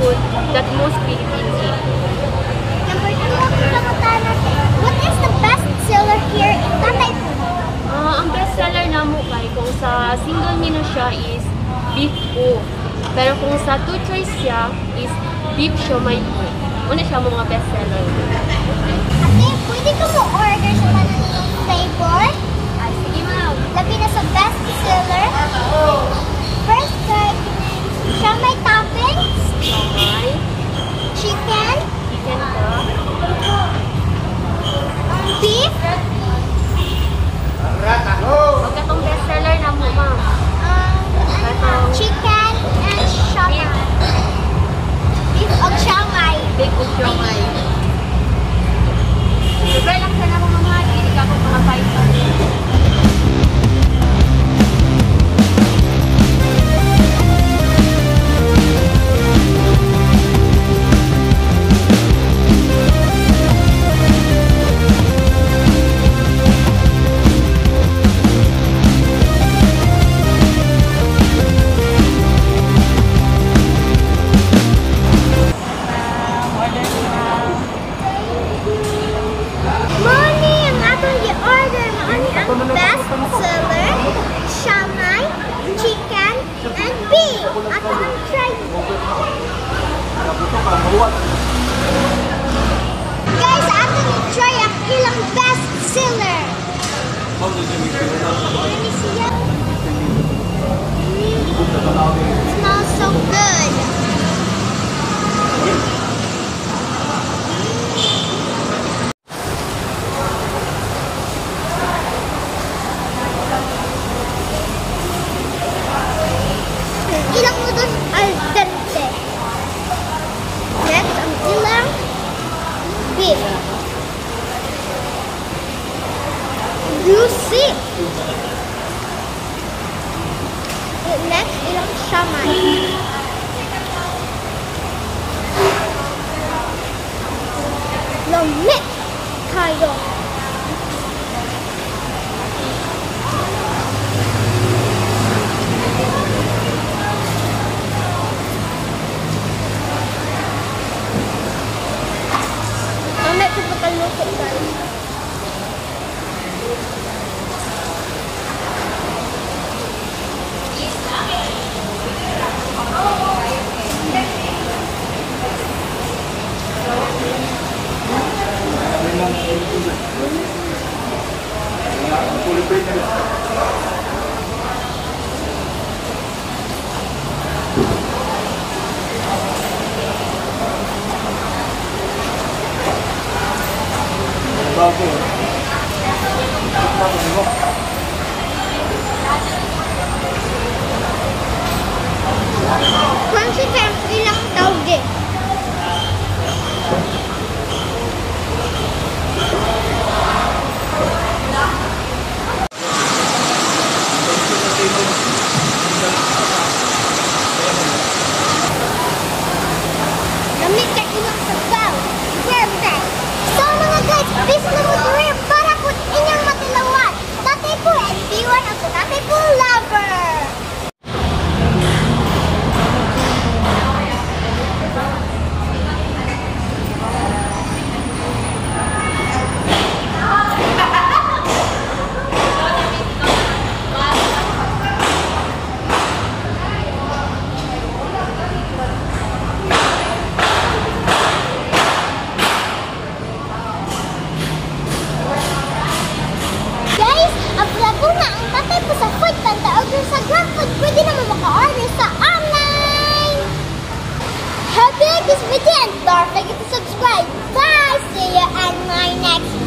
food that most Filipinos eat. Number 2, what is the best seller here in Tatay Pho? Ang best seller namo kay kung sa single menu siya is beef po. Pero kung sa two choice siya is beef siomai po. Una siya mga best seller. Ate, pwede ka mo order sa tanong flavor? Ay, sige ma'am. Labi na sa best seller. First card, siomai toppings. Siomai. Chicken. Chicken po. Beef. Huwag ka tong best seller namo ma'am. Chicken and siomai. Beef o siomai. Beef o siomai. Super lang sa namo mga hindi ka po mga Python. Best seller, siomai, chicken, and beef. Ako nang try. Guys, ako nang try ang ilang best seller. Let me see it. Smells so good. Ilang noodles al dente. Next, ang ilang beef. Juicy. Next, ilang siomai. Lamig kayo. Mamaya ko pagkaluto guys. Crunchy time ilang tawge. Lamig ka ilang sabaw. Perfect. So mga guys, this na mo rin para kung inyong matilawan. Tatay Pho and B1 ako, Tatay Pho Lovers. Sa food panda order sa Grab Food, pwede naman maka-order sa online. Hope you like this video and don't forget to subscribe. Bye! See you in my next